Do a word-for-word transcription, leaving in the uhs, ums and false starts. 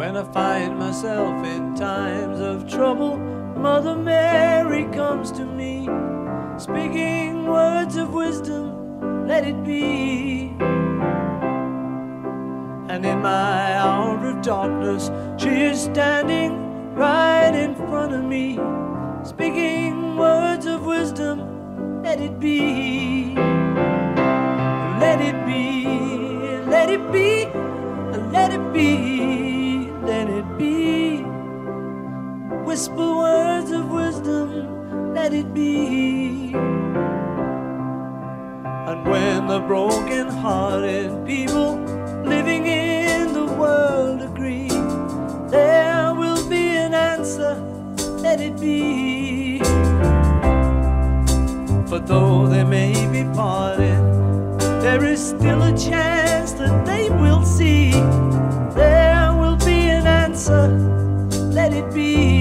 When I find myself in times of trouble, Mother Mary comes to me, speaking words of wisdom, let it be. And in my hour of darkness, she is standing right in front of me, speaking words of wisdom, let it be. Let it be, let it be, let it be, let it be. Whisper words of wisdom, let it be. And when the broken-hearted people living in the world agree, there will be an answer, let it be. For though they may be parted, there is still a chance that they will see. There will be an answer, let it be.